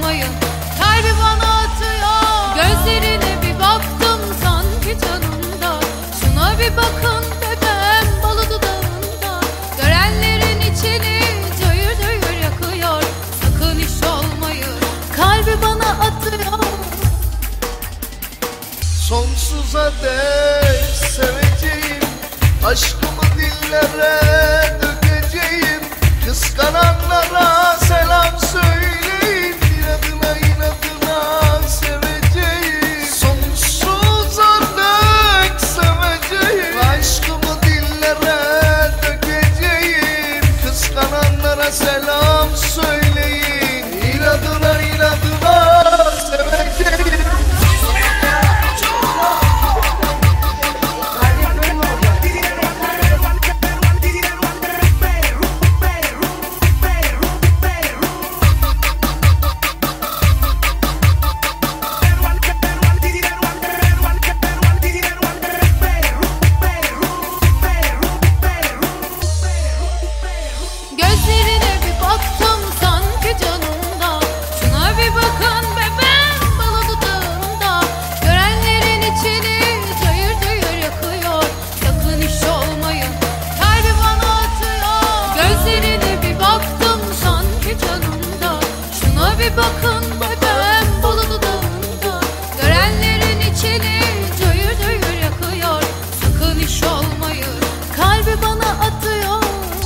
olmayın. Kalbi bana atıyor, gözlerine bir baktım sanki canımda. Şuna bir bakın bebeğim balı dudağında. Görenlerin içini cayır cayır yakıyor. Sakın iş olmayın, kalbi bana atıyor. Sonsuza dek seveceğim, aşkımı dillere dökeceğim. Kıskananlara selam söyleyin, inadına inadına seveceğim. Sonsuza dek seveceğim, aşkımı dillere dökeceğim. Kıskananlara selam söyleyin, inadına inadına seveceğim. Gözlerine bir baktım sanki canımda. Şuna bir bakın bebeğim balı dudağında. Görenlerin içini cayır cayır yakıyor. Sakın iş olmayın, kalbi bana atıyor. Gözlerine bir baktım sanki canımda. Şuna bir bakın bebeğim balı dudağında. Görenlerin içini cayır cayır yakıyor. Sakın iş olmayın, kalbi bana atıyor.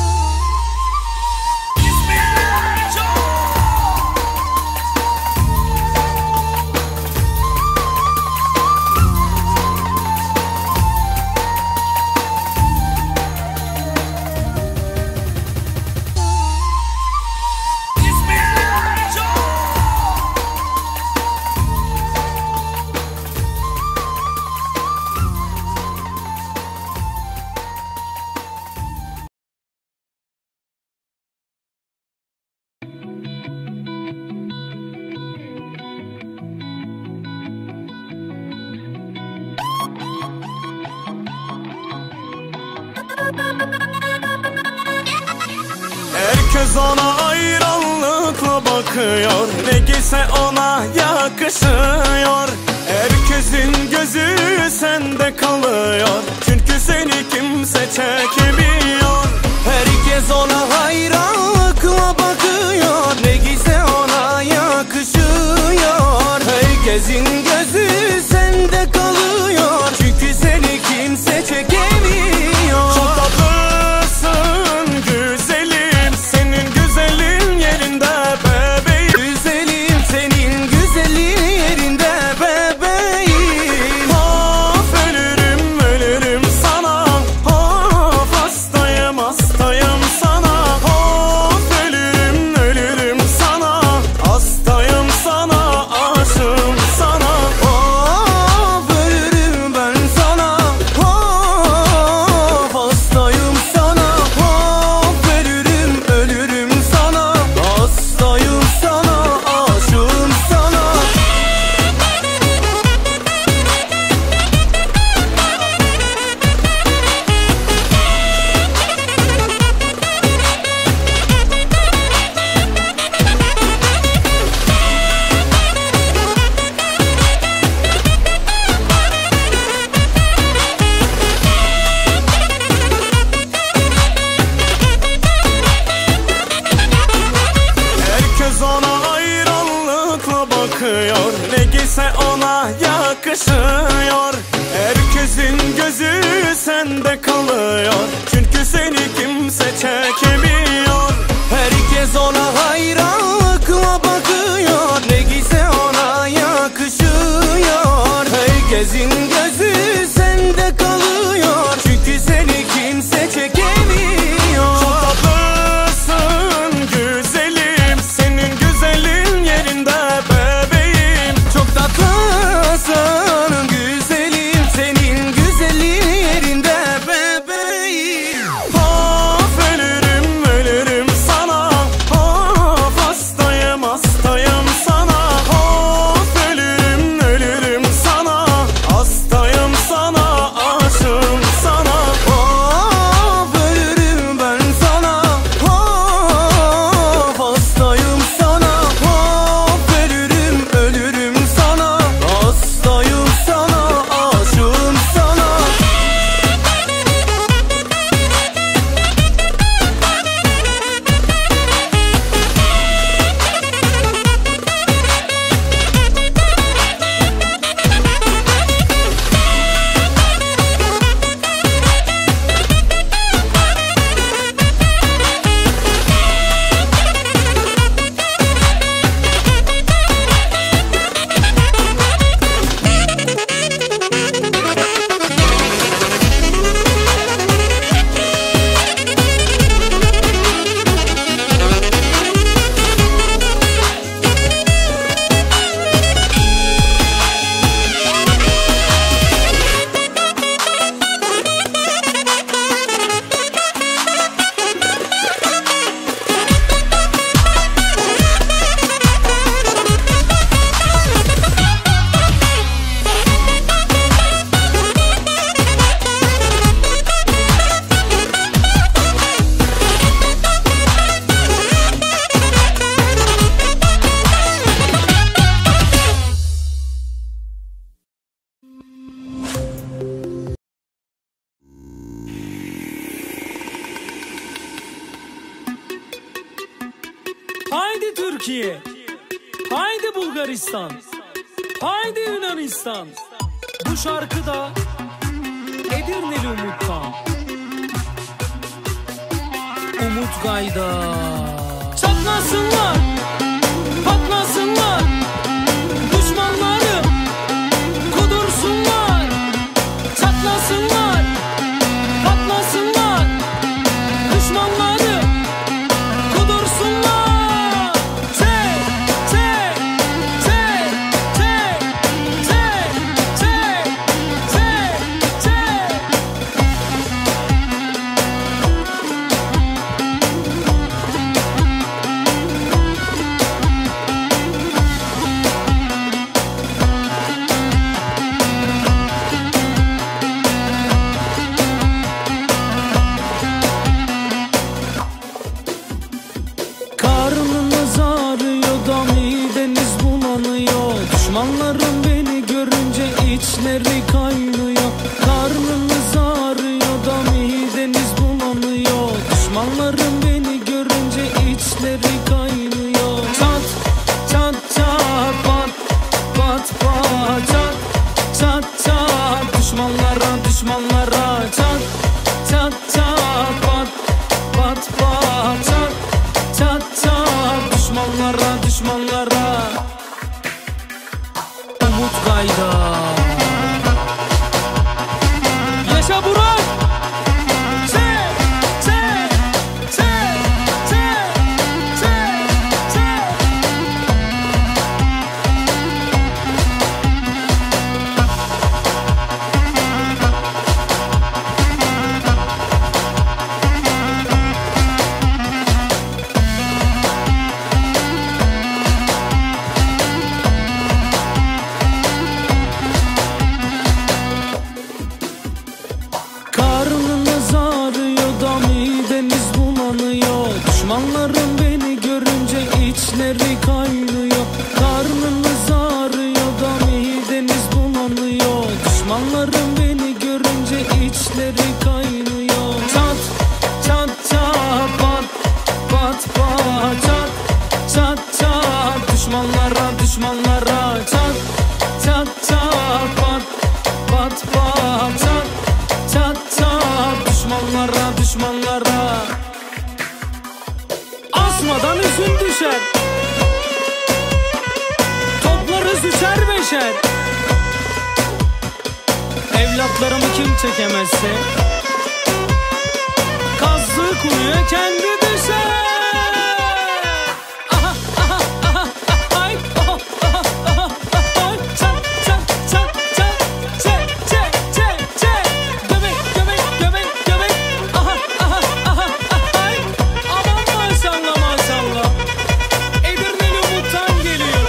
Herkes ona hayranlıkla bakıyor, ne giyse ona yakışıyor. Herkesin gözü sende kalıyor, çünkü seni kimse çekemiyor. Herkes ona hayranlıkla bakıyor, ne giyse ona yakışıyor. Herkesin gözü sende kalıyor, çünkü seni kimse çekemiyor. Çok tatlısın güzelim, senin güzelin yerinde bebeğim. Güzelim, senin güzelin yerinde bebeğim. Of ölürüm ölürüm sana, of hastayım hastayım sana. Of ölürüm ölürüm sana, hastayım sana, aşığım sana. Of ölürüm ben sana, of hastayım sana. Of ölürüm ölürüm sana, hastayım sana, aşığım sana. Herkes ona hayranlıkla bakıyor, ne giyse ona yakışıyor. Herkesin gözü sende kalıyor, çünkü seni kimse çekemiyor. Herkes ona hayranlıkla bakıyor, ne giyse ona yakışıyor. Herkesin gözü sende kalıyor, çünkü seni kimse çekemiyor. Çok tatlısın güzelim, senin güzelin yerinde bebeğim. Çok tatlısın güzelim, senin güzelin yerinde bebeğim. Of ölürüm ölürüm sana, of hastayım hastayım sana. Of ölürüm ölürüm sana, hastayım Türkiye, haydi Bulgaristan, haydi Yunanistan. Bu şarkıda Edirneli Umut'tan. Umut Gayda. Çatlasınlar, patlasınlar, düşmanları kudursunlar. Çatlasınlar, patlasınlar, düşmanları kudursunlar. Çek, çek, çek, çek, çek, çek, çek, çek. Karnınız ağrıyor da mideniz bulanıyor. Düşmanlarım beni görünce içleri kaynıyor. Karnınız ağrıyor da mideniz bulanıyor. Düşmanlarım beni görünce içleri kaynıyor. Çat çat çat pat pat pat çat çat çat düşmanlara düşmanlara çat çat çat pat pat pat çat çat çat düşmanlara düşmanlara. Umut Gayda. Yaşa Burak. Çek çek çek çek çek çek. Karnınız ağrıyor da mideniz bulanıyor. Düşmanlarım beni görünce içleri kaynıyor. Karnınız ağrıyor da mideniz bulanıyor. Düşmanlarım beni görünce içleri kaynıyor. Çat çat çat pat pat pat çat çat çat düşmanlara düşmanlara çat çat çat pat pat pat çat çat çat düşmanlara düşmanlara. Asmadan üzüm düşer, toplarız üçer beşer. Evlatlarımı kim çekemezse kazdığı kuyuya kendi düşer. Aha aha aha ay oh aha aha ay çat çat çat çat çek çek çek çek. Göbek göbek göbek göbek. Aha aha aha ay aman maşallah maşallah. Edirneli Umut'tan geliyor.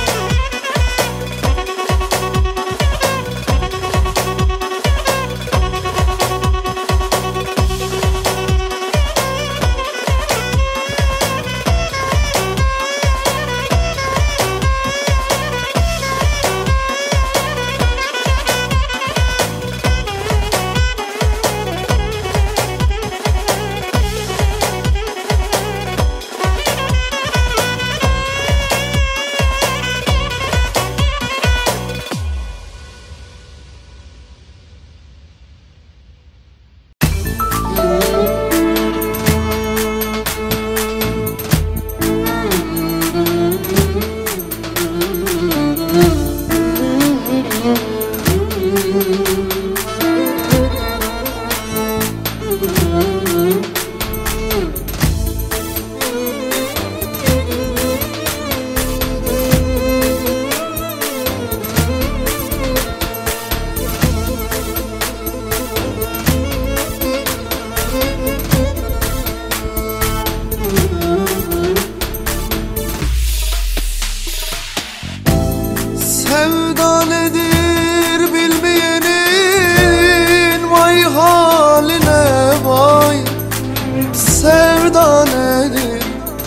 Sevda nedir bilmeyenin vay haline vay. Sevda nedir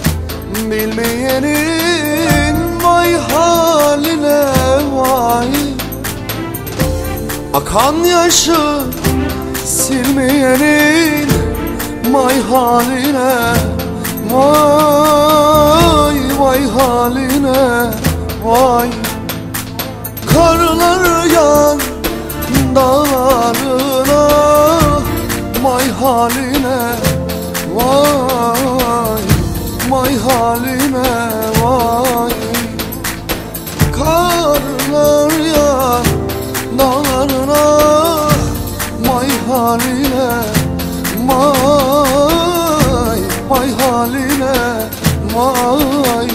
bilmeyenin vay haline vay. Akan yaşı silmeyenin vay haline vay vay haline vay. Karlar yağar dağlarına, vay haline vay, vay haline vay. Karlar yağar dağlarına, vay haline vay, vay haline vay.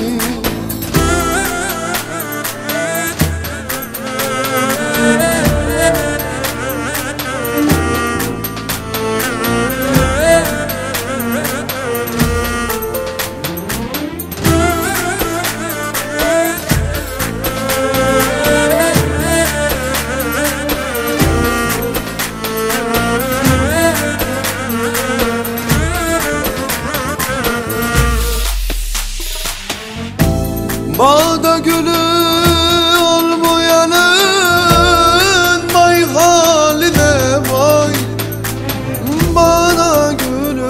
Bağda gülü olmayanın vay haline vay. Bağda gülü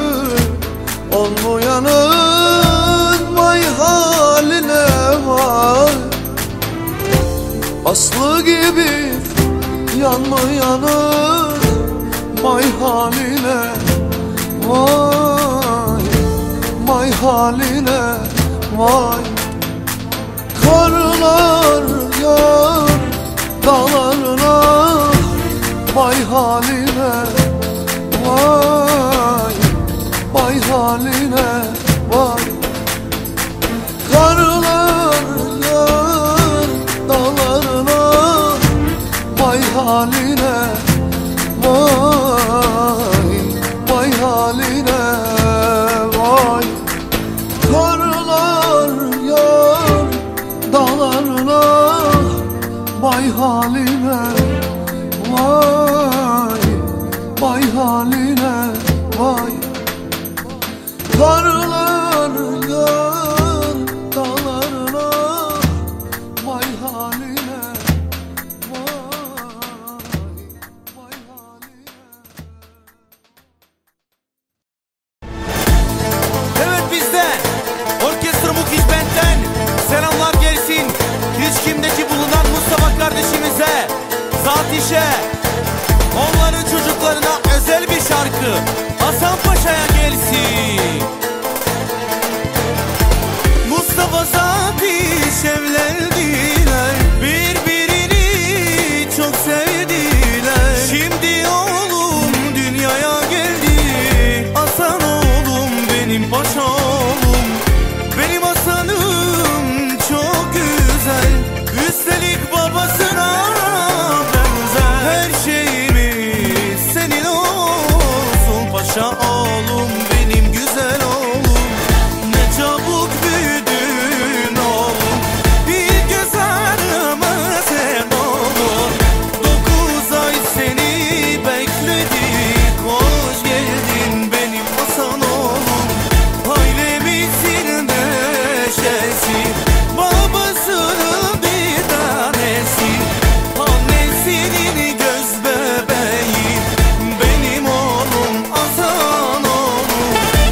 olmayanın vay haline vay. Aslı gibi yanmayanın vay haline vay, vay haline vay. Karlar yağar dağlarına, vay haline vay, vay haline vay. Karlar yağar dağlarına, vay haline vay, vay haline vay. Karlar yağar dağlarına, vay haline vay, vay haline vay. Karlar yağar dağlarına, vay haline vay, vay haline. Evet, bizden Orkestra Mukiş Bent'ten selamlar gelsin hiç kimdeki bulunan Mustafa kardeşimize, zat işe, onların çocuklarına özel bir şarkı Hasan Paşa'ya gelsin. Mustafa zat iş evlendiler, birbirini çok sevdiler. Şimdi oğlum dünyaya geldi, Hasan oğlum benim paşa oğlum. Benim Hasan'ım çok güzel, üstelik babasına benzer. Her şeyimiz senin olsun paşa oğlum, benim güzel oğlum. Ne çabuk büyüdün oğlum, bir göz ağrıma sen oğlum. 9 ay seni bekledik, hoş geldin benim Hasan oğlum. Ailemizin neşesi, babasının bir tanesi, annesinin göz bebeği, benim oğlum Hasan oğlum.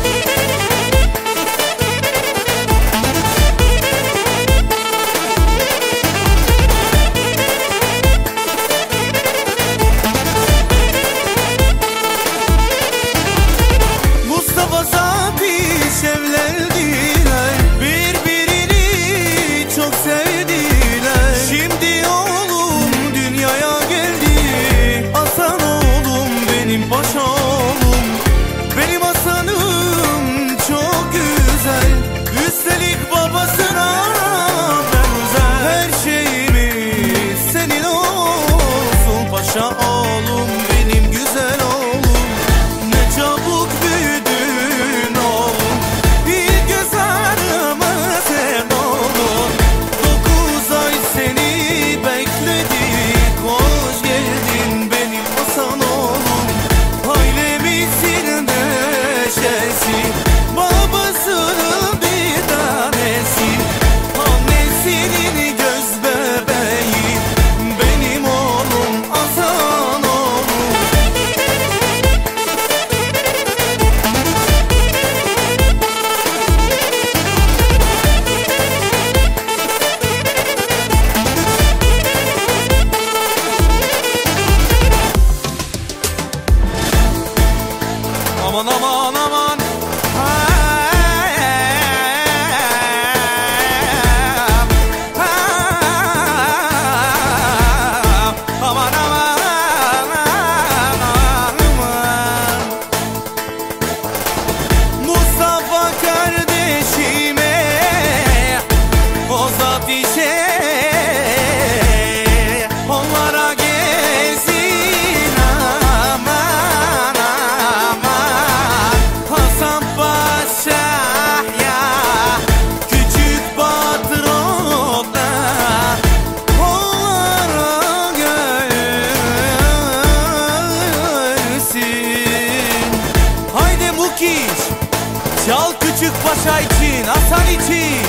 Mustafa zat iş evlendiler, birbirini çok sevdiler. Şimdi oğlum dünyaya geldi, Hasan oğlum benim paşa oğlum. Benim Hasan'ım çok güzel, üstelik babasına benzer. Her şeyimiz senin olsun paşa oğlum, benim güzel oğlum. Ne çabuk büyüdün oğlum, bir göz ağrıma sen oğlum. 9 ay seni bekledik, hoş geldin benim Hasan oğlum. Ailemizin neşesi, babasının bir tanesi, annesinin göz bebeği, benim oğlum Hasan Paşa için, Hasan için.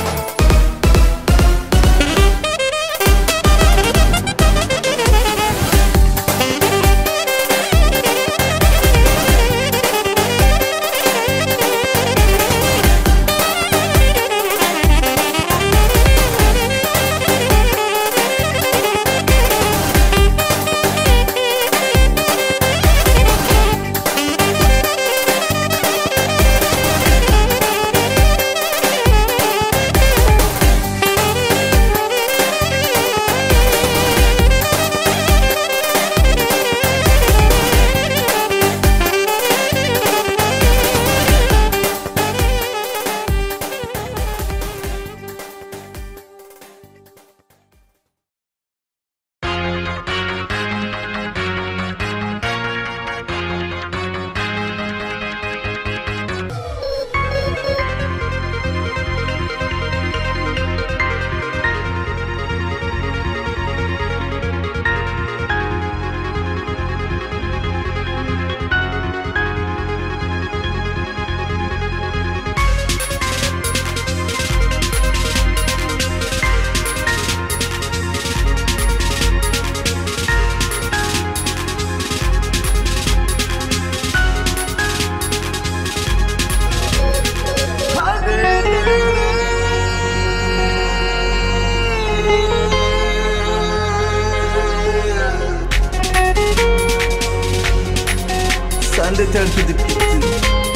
Sen de terk edip gittin.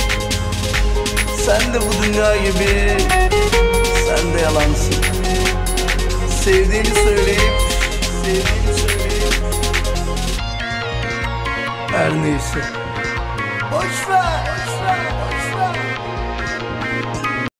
Sen de bu dünya gibi, sen de yalansın. Sevdiğini söyleyip her neyse boş ver.